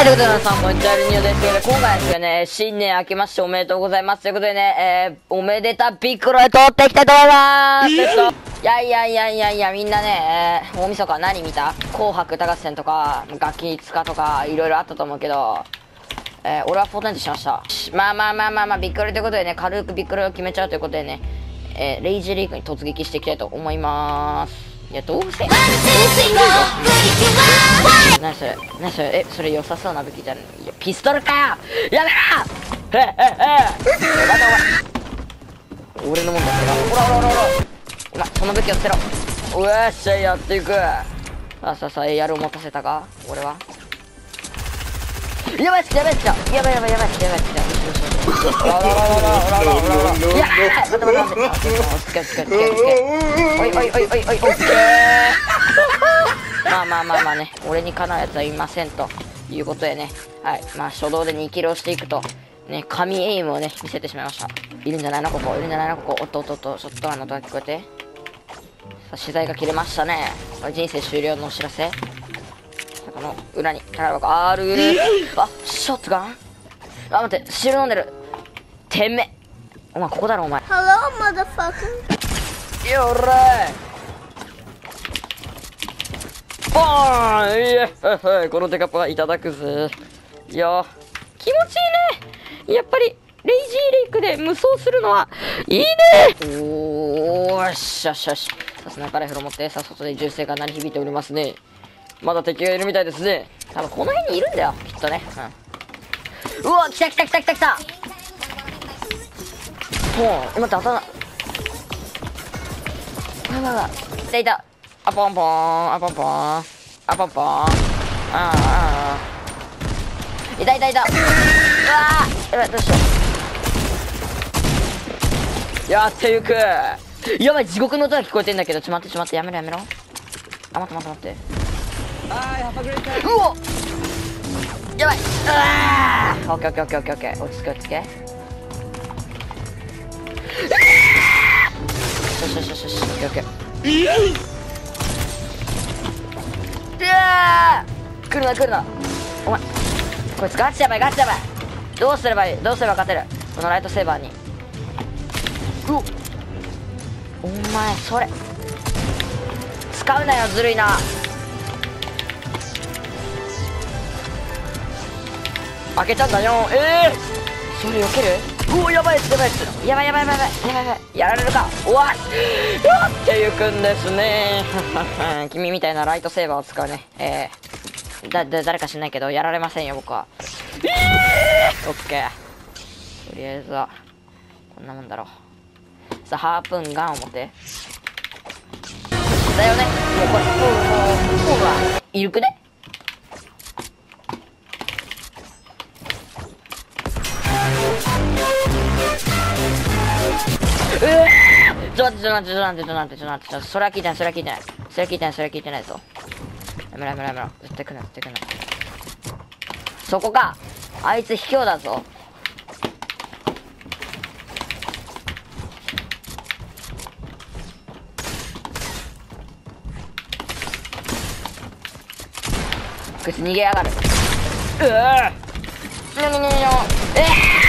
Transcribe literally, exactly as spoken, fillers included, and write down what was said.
ということで皆さん、こんにちは、ルニオです。ということで、今回はですよね、新年明けましておめでとうございます。ということでね、えー、おめでたピッコロへ通っていきたいと思いまーす。えー、いやいやいやいやいや、みんなね、えー、大晦日何見た？紅白歌合戦とか、ガキ使とか、いろいろあったと思うけど、えー、俺はフォートナイトしました。まあまあまあまあまあ、ビッコロということでね、軽くビッコロを決めちゃうということでね、えー、レイジーリーグに突撃していきたいと思いまーす。いや、どうせ何それ何それ、え、それ良さそうな武器じゃん。いや、ピストルかよ、やめろ。へへへ俺のもんだってな。ほらほらほらほら、お前その武器を捨てろ。うわっしゃ、やっていく。さあさあさあ、エーアール を持たせたか俺は。やばいっすやばいっすよ、やばいやばいやばいっすやばいっすよ。ほらほらほらほらほらほらほら、いやー、待って待って待って、おつけおつけおつけおつけ、おいおいおいおいおい、オッケー。まあまあまあまあね、俺にかなうやつはいませんということでね、はい、まあ初動でにキルをしていくとね、神エイムをね見せてしまいました。いるんじゃないのここ、いるんじゃないのここ。おっとおっとおっと、ショットガンの音が聞こえて、さあ資材が切れましたね。これ人生終了のお知らせ。この裏に宝箱あるー。あ、ショットガン、あ、待って、汁飲んでる。てめえ、お前ここだろお前。 Hello, motherfucker. よっらいボーン、いやこのデカパいただくぜ。いや気持ちいいね。やっぱりレイジーレイクで無双するのはいいね。おー、よしよしよし、さすがライフル持って、さあ外で銃声が鳴り響いておりますね。まだ敵がいるみたいですね。多分この辺にいるんだよきっとね。うん、うわ、来た来た来た来た来た。もう待って、頭、やばいやばい、いたいた。あ、ポンポン、あ、ポンポン、あ、ポンポン、ああ、いたいたいた。うわー、やばい、どうしよう。やってゆく。やばい、地獄の音が聞こえてんだけど、ちょ待ってちょ待って、やめろやめろ。あ、待って待って待って。うおっ、やばい。あー、オッケーオッケーオッケーオッケーオッケー、落ち着け落ち着け。よしよしよしよし、オッケーオッケー。うわー、来るな来るな。お前こいつガチやばいガチやばい。どうすればいい、どうすれば勝てるこのライトセーバーに。うお、お前それ使うなよ、ずるいな。開けちゃったよ。ええー、それ避ける。うお、やばいっすやばいっす、やばいやばいやばいやばいやばいやばい、やられるか。おわっ、やっていくんですね。君みたいなライトセーバーを使うね、えー、だだ誰か知んないけどやられませんよ僕は。えー、オッケー、とりあえずはこんなもんだろう。さあハープンガンを持ってだよね。もうこれ、うわうわいるくね。うわー、ちょっと待ってちょっと待ってちょっと待ってちょっと待ってちょっと待ってちょっと待って、それは聞いてないそれは聞いてないそれは聞いてないそれは聞いてないぞ。やめろやめろやめろ、絶対来るな絶対来るな。そこか、あいつ卑怯だぞ。こいつ逃げやがる。うわー、にょにょにょにょ、えー